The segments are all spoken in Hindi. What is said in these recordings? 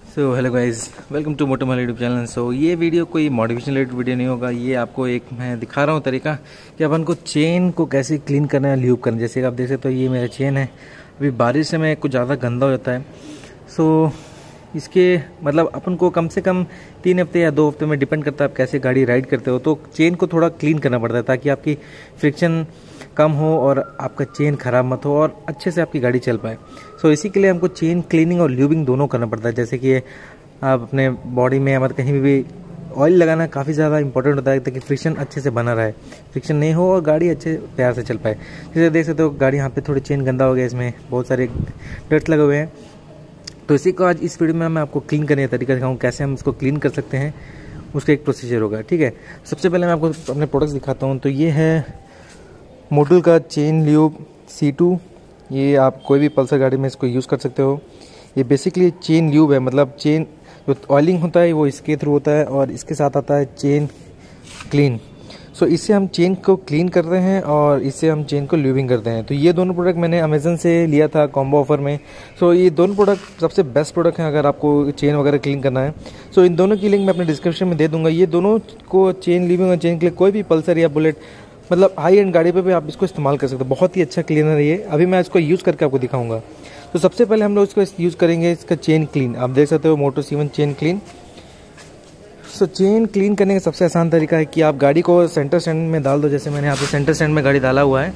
So hello guys, welcome to Moto YouTube channel. So ये वीडियो कोई मोटिवेशन रिलेटेड वीडियो नहीं होगा। ये आपको एक मैं दिखा रहा हूँ तरीका कि अपन को चेन को कैसे क्लीन करना है, ल्यूब करना है। जैसे कि आप देख सकते हो, ये मेरा चेन है। अभी बारिश में कुछ ज़्यादा गंदा हो जाता है। सो इसके मतलब अपन को कम से कम 3 हफ्ते या 2 हफ्ते में, डिपेंड करता है आप कैसे गाड़ी राइड करते हो, तो चेन को थोड़ा क्लीन करना पड़ता है ताकि आपकी फ्रिक्शन कम हो और आपका चेन ख़राब मत हो और अच्छे से आपकी गाड़ी चल पाए। सो इसी के लिए हमको चेन क्लीनिंग और ल्यूबिंग दोनों करना पड़ता है। जैसे कि आप अपने बॉडी में मतलब कहीं भी ऑयल लगाना काफ़ी ज़्यादा इंपॉर्टेंट होता है ताकि फ्रिक्शन अच्छे से बना रहे, फ्रिक्शन नहीं हो और गाड़ी अच्छे प्यार से चल पाए। जैसे देख सकते हो, गाड़ी यहाँ पे थोड़ी चेन गंदा हो गया, इसमें बहुत सारे डस्ट लगे हुए हैं। तो इसी को आज इस वीडियो में मैं आपको क्लीन करने का तरीका दिखाऊँ, कैसे हम इसको क्लीन कर सकते हैं, उसका एक प्रोसीजर होगा। ठीक है, सबसे पहले मैं आपको अपने प्रोडक्ट्स दिखाता हूँ। तो ये है मोटल का चेन ल्यूब C2। ये आप कोई भी पल्सर गाड़ी में इसको यूज़ कर सकते हो। ये बेसिकली चेन ल्यूब है, मतलब चेन जो ऑयलिंग होता है वो इसके थ्रू होता है और इसके साथ आता है चेन क्लीन। सो इससे हम चेन को क्लीन करते हैं और इससे हम चेन को ल्यूबिंग करते हैं। तो ये दोनों प्रोडक्ट मैंने अमेज़न से लिया था कॉम्बो ऑफर में। सो ये दोनों प्रोडक्ट सबसे बेस्ट प्रोडक्ट हैं अगर आपको चेन वगैरह क्लीन करना है। सो इन दोनों की लिंक मैं अपने डिस्क्रिप्शन में दे दूँगा। ये दोनों को चेन ल्यूबिंग और चेन क्लीन कोई भी पल्सर या बुलेट मतलब हाई एंड गाड़ी पे भी आप इसको इस्तेमाल कर सकते हो। बहुत ही अच्छा क्लीनर है ये। अभी मैं इसको यूज़ करके आपको दिखाऊंगा। तो सबसे पहले हम लोग इसको यूज़ करेंगे, इसका चेन क्लीन। आप देख सकते हो Moto C1 chain clean. So chain clean करने का सबसे आसान तरीका है कि आप गाड़ी को सेंटर स्टैंड में डाल दो। जैसे मैंने यहाँ पे सेंटर स्टैंड में गाड़ी डाला हुआ है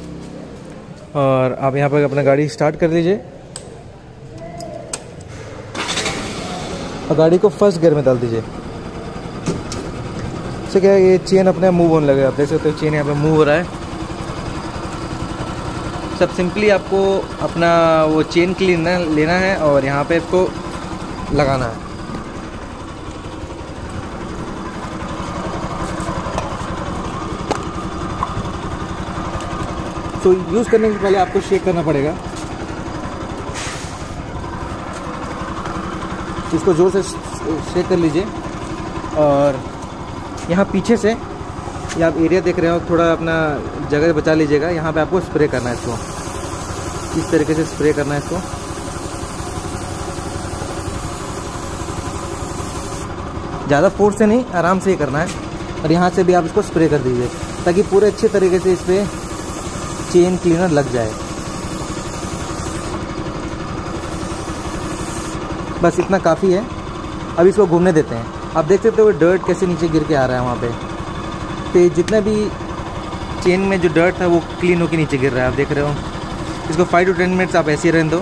और आप यहाँ पर अपना गाड़ी स्टार्ट कर दीजिए और गाड़ी को फर्स्ट गियर में डाल दीजिए। इससे क्या है, ये चेन अपने मूव होने लगेगा। आप देख सकते हो चेन यहाँ पे मूव हो रहा है। सब सिंपली आपको अपना वो चेन क्लीन लेना है और यहाँ पे इसको लगाना है। तो यूज़ करने के पहले आपको शेक करना पड़ेगा। इसको जोर से शेक कर लीजिए और यहाँ पीछे से ये आप एरिया देख रहे हो, थोड़ा अपना जगह बचा लीजिएगा। यहाँ पे आपको स्प्रे करना है इसको, इस तरीके से स्प्रे करना है इसको। ज़्यादा फोर्स से नहीं, आराम से ही करना है। और यहाँ से भी आप इसको स्प्रे कर दीजिए ताकि पूरे अच्छे तरीके से इस पर चेन क्लीनर लग जाए। बस इतना काफ़ी है। अब इसको घूमने देते हैं। आप देख सकते हो डर्ट कैसे नीचे गिर के आ रहा है वहाँ पे। तो जितना भी चेन में जो डर्ट है वो क्लीन होकर नीचे गिर रहा है, आप देख रहे हो। इसको 5 to 10 मिनट्स आप ऐसे ही रहने दो।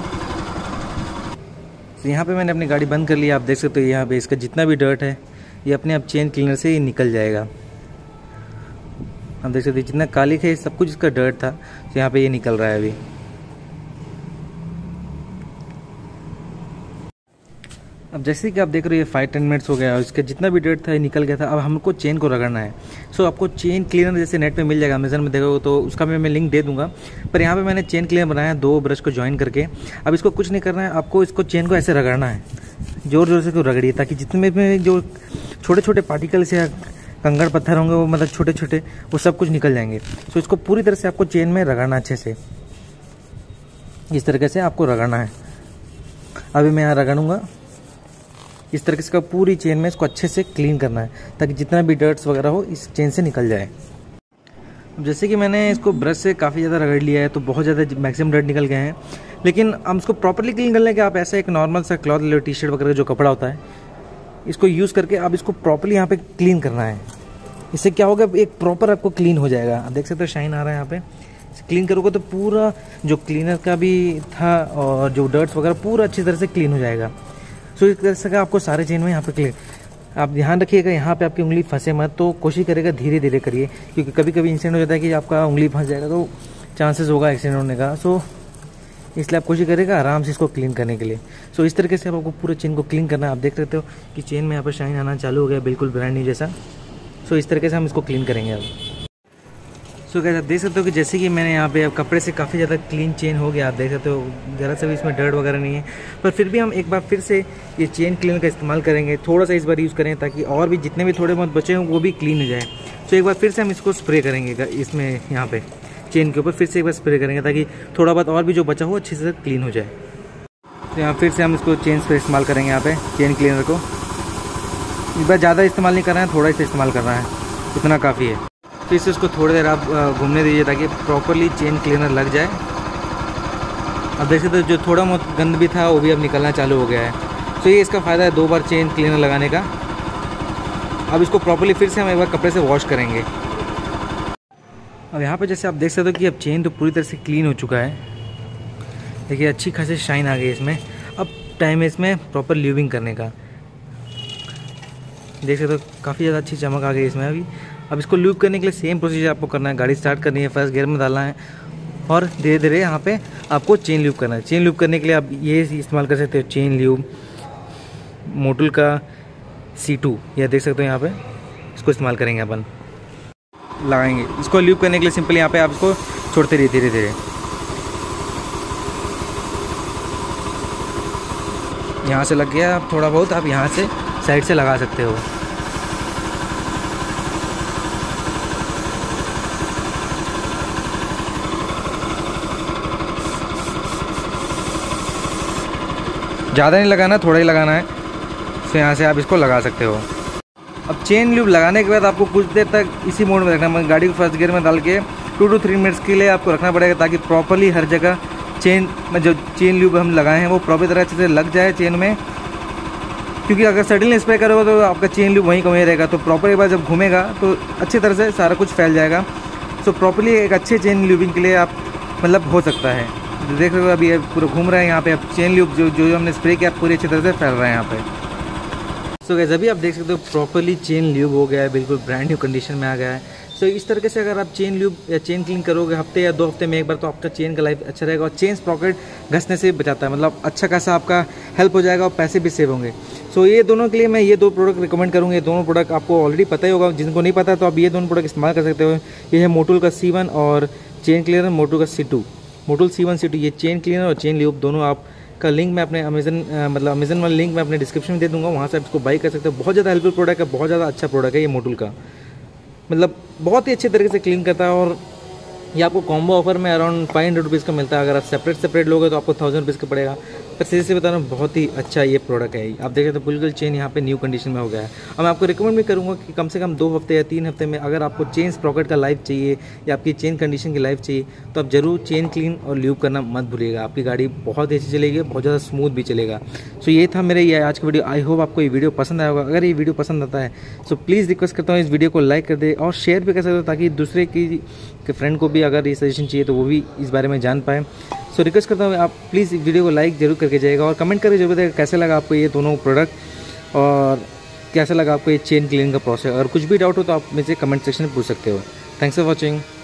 तो यहाँ पे मैंने अपनी गाड़ी बंद कर लिया। आप देख सकते हो यहाँ पे इसका जितना भी डर्ट है ये अपने आप चेन क्लीनर से ही निकल जाएगा। आप देख सकते हो जितना कालिक है सब कुछ इसका डर्ट था, तो यहाँ पे ये निकल रहा है अभी। अब जैसे कि आप देख रहे हो ये 5-10 मिनट्स हो गया और इसका जितना भी डर्ट था ये निकल गया था। अब हमको चेन को रगड़ना है। सो आपको चेन क्लीनर जैसे नेट पे मिल जाएगा, अमेज़न में देखोगे तो उसका मैं लिंक दे दूंगा। पर यहाँ पे मैंने चेन क्लीनर बनाया 2 ब्रश को ज्वाइन करके। अब इसको कुछ नहीं करना है, आपको इसको चेन को ऐसे रगड़ना है, ज़ोर ज़ोर से को रगड़िए ताकि जितने में जो छोटे छोटे पार्टिकल्स या कंकड़ पत्थर होंगे वो मतलब छोटे छोटे वो सब कुछ निकल जाएंगे। सो इसको पूरी तरह से आपको चेन में रगड़ना अच्छे से, इस तरीके से आपको रगड़ना है। अभी मैं यहाँ रगड़ूंगा इस तरीके से पूरी चेन में इसको अच्छे से क्लीन करना है ताकि जितना भी डर्ट्स वगैरह हो इस चेन से निकल जाए। जैसे कि मैंने इसको ब्रश से काफ़ी ज़्यादा रगड़ लिया है तो बहुत ज़्यादा मैक्सिमम डर्ट निकल गए हैं। लेकिन हम इसको प्रॉपरली क्लीन करने के आप ऐसा एक नॉर्मल सा क्लॉथ ले लो, टी-शर्ट वगैरह जो कपड़ा होता है, इसको यूज़ करके आप इसको प्रॉपरली यहाँ पे क्लीन करना है। इससे क्या होगा, एक प्रॉपर आपको क्लीन हो जाएगा। आप देख सकते हो शाइन आ रहा है यहाँ पे। क्लीन करोगे तो पूरा जो क्लीनर का भी था और जो डर्ट्स वगैरह पूरा अच्छी तरह से क्लीन हो जाएगा। सो इस तरह से आपको सारे चेन में यहाँ पे क्लीन। आप ध्यान रखिएगा यहाँ पे आपकी उंगली फंसे मत, तो कोशिश करेगा धीरे धीरे करिए क्योंकि कभी कभी इंसिडेंट हो जाता है कि आपका उंगली फंस जाएगा तो चांसेस होगा एक्सीडेंट होने का। सो इसलिए आप कोशिश करेगा आराम से इसको क्लीन करने के लिए। सो इस तरीके से आपको पूरे चेन को क्लीन करना है। आप देख सकते हो कि चेन में यहाँ पर शाइन आना चालू हो गया, बिल्कुल ब्रांड न्यू जैसा। सो इस तरीके से हम इसको क्लीन करेंगे अब। सो गाइस आप देख सकते हो कि जैसे कि मैंने यहाँ पे अब कपड़े से काफ़ी ज़्यादा क्लीन चेन हो गया। आप देख सकते हो ज़रा सा भी इसमें डर्ट वगैरह नहीं है। पर फिर भी हम एक बार फिर से ये चेन क्लीनर का इस्तेमाल करेंगे, थोड़ा सा इस बार यूज़ करें ताकि और भी जितने भी थोड़े बहुत बचे हों वो भी क्लीन हो जाए। सो एक बार फिर से हम इसको स्प्रे करेंगे इसमें, यहाँ पे चेन के ऊपर फिर से एक बार स्प्रे करेंगे ताकि थोड़ा बहुत और भी जो बचा हो अच्छे से क्लीन हो जाए। तो यहाँ फिर से हम इसको चेन पर इस्तेमाल करेंगे, यहाँ पे चेन क्लीनर को। इस बार ज़्यादा इस्तेमाल नहीं कर रहे हैं, थोड़ा सा इस्तेमाल कर रहा है, इतना काफ़ी है। फिर से उसको थोड़ी देर आप घूमने दीजिए ताकि प्रॉपरली चेन क्लीनर लग जाए। अब देखिए तो जो थोड़ा बहुत गंद भी था वो भी अब निकलना चालू हो गया है। तो ये इसका फ़ायदा है 2 बार चेन क्लीनर लगाने का। अब इसको प्रॉपरली फिर से हम एक बार कपड़े से वॉश करेंगे। अब यहाँ पे जैसे आप देख सकते हो कि अब चेन तो पूरी तरह से क्लीन हो चुका है। देखिए अच्छी खासी शाइन आ गई इसमें। अब टाइम है इसमें प्रॉपर ल्यूबिंग करने का। देख सकते हो काफ़ी ज़्यादा अच्छी चमक आ गई इसमें अभी। अब इसको ल्यूब करने के लिए सेम प्रोसीजर आपको करना है। गाड़ी स्टार्ट करनी है, फर्स्ट गियर में डालना है और धीरे धीरे यहाँ पे आपको चेन ल्यूब करना है। चेन ल्यूब करने के लिए आप ये इस्तेमाल कर सकते हो, चेन ल्यूब मोटुल का C2, यह देख सकते हो यहाँ पे। इसको इस्तेमाल करेंगे अपन, लगाएंगे। इसको ल्यूब करने के लिए सिंपल यहाँ पे आप इसको छोड़ते रहिए धीरे धीरे। यहाँ से लग गया, आप थोड़ा बहुत आप यहाँ से साइड से लगा सकते हो। ज़्यादा नहीं लगाना, थोड़ा ही लगाना है। तो यहाँ से आप इसको लगा सकते हो। अब चेन ल्यूब लगाने के बाद आपको कुछ देर तक इसी मोड में रखना है। गाड़ी को फर्स्ट गियर में डाल के 2 to 3 मिनट्स के लिए आपको रखना पड़ेगा ताकि प्रॉपरली हर जगह चेन में जो चेन ल्यूब हम लगाए हैं वो प्रॉपर तरह से लग जाए चेन में। क्योंकि अगर सडनली स्प्रे करोगे तो आपका चेन ल्यूब वहीं का वहीं रहेगा। तो प्रॉपर एक बार जब घूमेगा तो अच्छी तरह से सारा कुछ फैल जाएगा। सो प्रॉपरली एक अच्छे चेन ल्यूबिंग के लिए आप मतलब हो सकता है। देख रहे हो अभी पूरा घूम रहा है यहाँ पे। अब चेन ल्यूब जो हमने स्प्रे किया पूरी अच्छी तरह से फैल रहा है यहाँ पे। सो गाइस अभी आप देख सकते हो प्रॉपरली चेन ल्यूब हो गया है, बिल्कुल ब्रांड न्यू कंडीशन में आ गया है। सो इस तरीके से अगर आप चेन ल्यूब या चेन क्लीन करोगे हफ्ते या 2 हफ्ते में एक बार, तो आपका चेन का लाइफ अच्छा रहेगा। और चेन स्प्रॉकेट घसने से बचाता है, मतलब अच्छा खासा आपका हेल्प हो जाएगा और पैसे भी सेव होंगे। सो ये दोनों के लिए मैं ये 2 प्रोडक्ट रिकमेंड करूँगा। ये दोनों प्रोडक्ट आपको ऑलरेडी पता ही होगा, जिनको नहीं पता तो आप ये दोनों प्रोडक्ट इस्तेमाल कर सकते हो। ये है मोटुल का C1 और चेन क्लीनर मोटुल का C2। मोटुल C1 C2 ये चेन क्लीनर और चेन ल्यूब दोनों आप का लिंक मैं अपने अमेजन वाला लिंक मैं अपने डिस्क्रिप्शन में दे दूंगा, वहाँ से आप इसको बाई कर सकते हो। बहुत ज़्यादा हेल्पफुल प्रोडक्ट है, बहुत ज़्यादा अच्छा प्रोडक्ट है ये मोटुल का। मतलब बहुत ही अच्छे तरीके से क्लीन करता है। और ये आपको कॉम्बो ऑफर में अराउंड 500 रुपीज़ का मिलता है। अगर आप सेपरेट लोगे तो आपको 1000 रुपीज़ का पड़ेगा। पर सीधे से बता रहा हूँ बहुत ही अच्छा ये प्रोडक्ट है। आप देखें तो बिल्कुल चेन यहाँ पे न्यू कंडीशन में हो गया है। और मैं आपको रिकमेंड भी करूँगा कि कम से कम 2 हफ्ते या 3 हफ्ते में अगर आपको चेन स्प्रॉकेट का लाइफ चाहिए या आपकी चेन कंडीशन की लाइफ चाहिए तो आप जरूर चेन क्लीन और ल्यूब करना मत भूलिएगा। आपकी गाड़ी बहुत अच्छी चलेगी, बहुत ज़्यादा स्मूथ भी चलेगा। सो ये था मेरे ये आज का वीडियो। आई होप आपको ये वीडियो पसंद आया होगा। अगर ये वीडियो पसंद आता है सो प्लीज़ रिक्वेस्ट करता हूँ इस वीडियो को लाइक कर दे और शेयर भी कर सकते हो ताकि दूसरे की फ्रेंड को भी अगर ये सजेशन चाहिए तो वो भी इस बारे में जान पाए। सो रिक्वेस्ट करता हूँ आप प्लीज़ वीडियो को लाइक जरूर करके जाएगा और कमेंट करके जरूर बताइएगा कैसे लगा आपको ये दोनों प्रोडक्ट और कैसा लगा आपको ये चेन क्लीनिंग का प्रोसेस। अगर कुछ भी डाउट हो तो आप मुझे कमेंट सेक्शन में पूछ सकते हो। Thanks for watching.